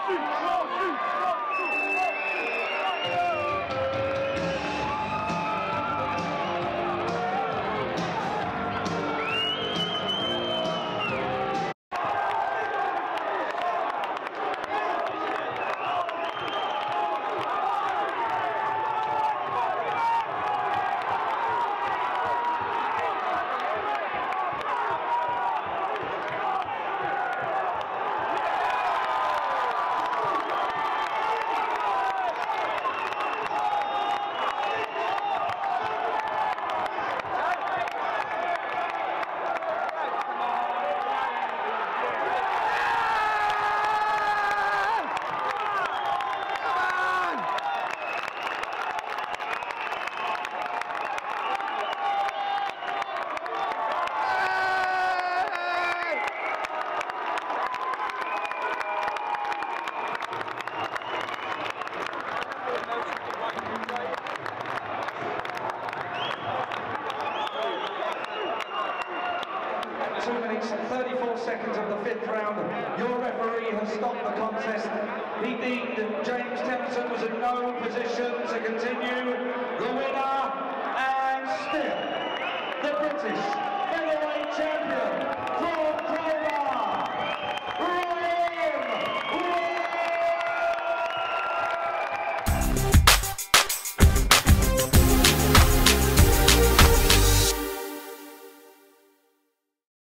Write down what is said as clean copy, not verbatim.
minutes, 34 seconds of the fifth round. Your referee has stopped the contest. He deemed that James Tennyson was in no position to continue. The winner, and still the British featherweight champion,